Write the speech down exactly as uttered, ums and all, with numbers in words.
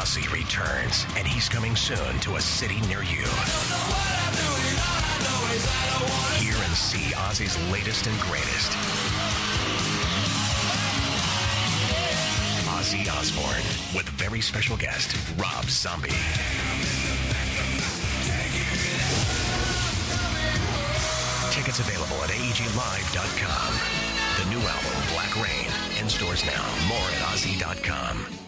Ozzy returns, and he's coming soon to a city near you. Hear and see Ozzy's latest and greatest. Ozzy Osbourne with very special guest Rob Zombie. Tickets available at A E G live dot com. The new album, Black Rain, in stores now. More at Ozzy dot com.